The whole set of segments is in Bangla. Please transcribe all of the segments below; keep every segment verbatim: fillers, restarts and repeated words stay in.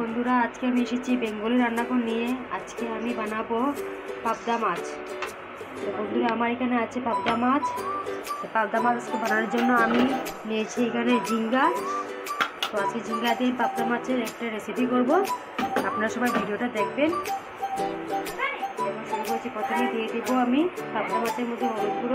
বন্ধুরা, আজকে আমি এসেছি বেঙ্গলি রান্নাঘর নিয়ে। আজকে আমি বানাবো পাবদা মাছ। তো বন্ধুরা, আমার এখানে আছে পাবদা মাছ। পাবদা মাছ বানানোর জন্য আমি নিয়েছি এখানে ঝিঙ্গা। তো আজকে ঝিঙ্গা দিয়ে পাবদা মাছের একটা রেসিপি করব। আপনারা সবাই ভিডিওটা দেখবেন। শুরু করছি, প্রথমে দিয়ে দেবো আমি পাবদা মাছের মধ্যে হলুদ গুঁড়ো,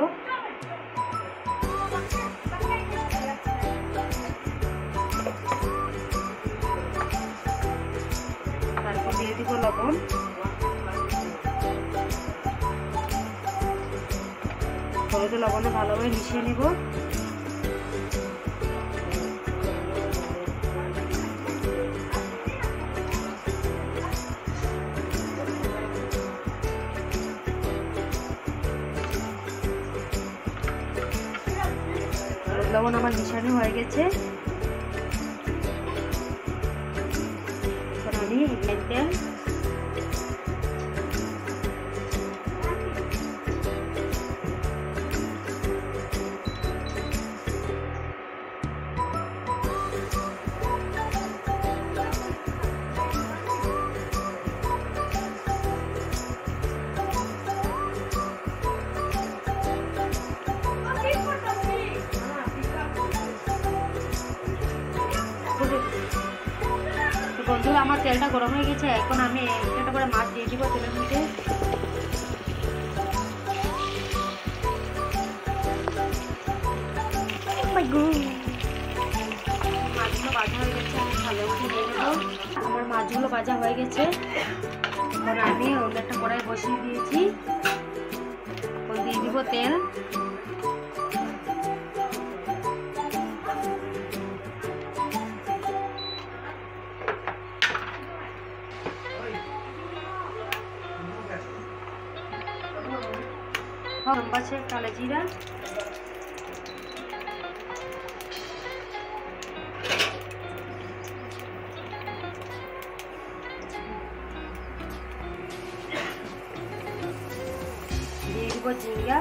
তারপর দিয়ে দিব লবণ, হলুদ লবণে ভালোভাবে মিশিয়ে নেব। হলুদ লবণ আমার মিশানো হয়ে গেছে। এখন আমি তেল বন্ধুরা, আমার তেলটা গরম হয়ে গেছে। এখন আমি একটা করে মাছ দিয়ে দিব তেলের মধ্যে। মাছগুলো ভাজা হয়ে গেছে, আমি ভালো করে দিয়ে দেবো। আমার মাছগুলো ভাজা হয়ে গেছে। এখন আমি অন্য একটা কড়াই বসিয়ে দিয়েছি। এখন দিয়ে দিব তেল। আছে কালো জিরা, দিয়ে দিব জিরা,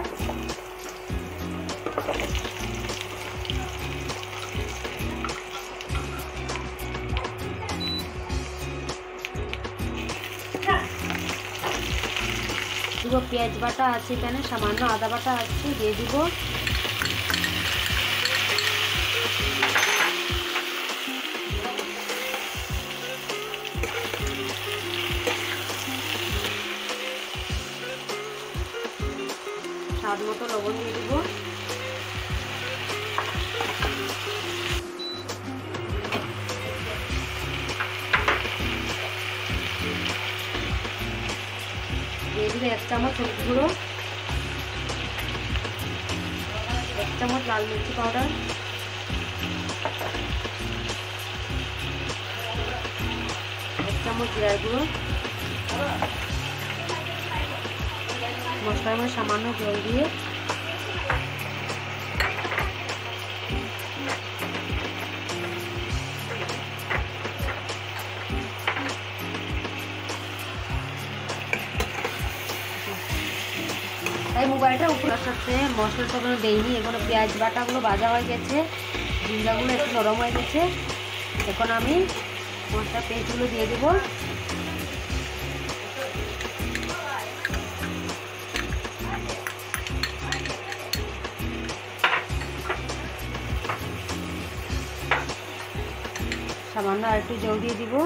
দিব পেঁয়াজ বাটা আছে, এখানে সামান্য আদা বাটা আছে, দিয়ে দিব। স্বাদ মতো লবণ দিয়ে দিব। দিয়ে দিলে এক চামচ হলুদ গুঁড়ো, এক চামচ লাল মির্চি পাউডার, এক চামচ জিরার গুঁড়ো, মশলার মধ্যে সামান্য জল দিয়ে তাই মোবাইলটা উপরে সাথে মশলা সবগুলো দেয়নি। এগুলো পেঁয়াজ বাটাগুলো ভাজা হয়ে গেছে, জিরাগুলো একটু নরম হয়ে গেছে। এখন আমি মশলা পেস্টগুলো দিয়ে দেবো। সামান্য আর একটু জল দিয়ে দিব।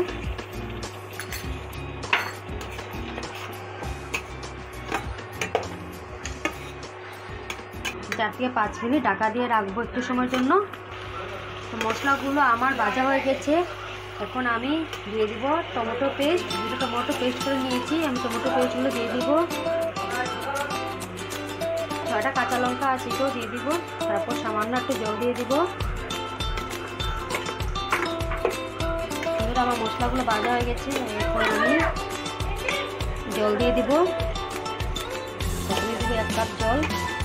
চার থেকে পাঁচ মিনিট ঢাকা দিয়ে রাখবো একটু সময়ের জন্য। তো মশলাগুলো আমার ভাজা হয়ে গেছে। এখন আমি দিয়ে দিব টমেটো পেস্ট। যেটা টমেটো পেস্ট করে নিয়েছি, আমি টমেটো পেস্টগুলো দিয়ে দিব। ছয়টা কাঁচা লঙ্কা আছে, এটাও দিয়ে দিব। তারপর সামান্য একটু জল দিয়ে দিব। আমার মশলাগুলো ভাজা হয়ে গেছে। এখন আমি জল দিয়ে দিব। দিয়ে দিব এক কাপ জল।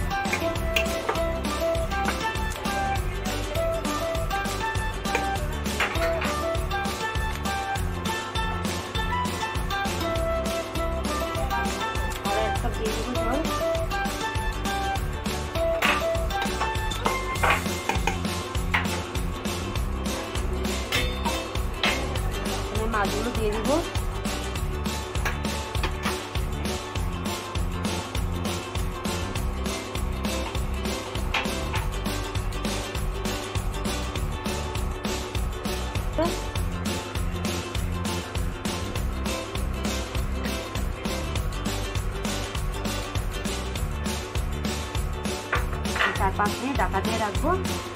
আর এক কাপ দিয়ে দিব জল। মাছগুলো দিয়ে দেবো। চার পাঁচ মিনিট ঢাকা দিয়ে রাখবো।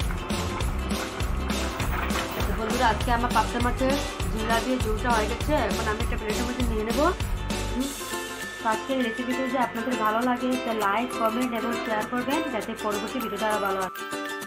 বন্ধুরা আজকে আমার পাবদা মাছের ঝিঙ্গা দিয়ে ঝোলটা হয়ে গেছে। এখন আমি একটা প্লেটের মধ্যে নিয়ে নেবো। আজকের রেসিপিটা যদি আপনাদের ভালো লাগে তো লাইক, কমেন্ট এবং শেয়ার করবেন, যাতে পরবর্তী ভিডিওটা আরও ভালো হয়।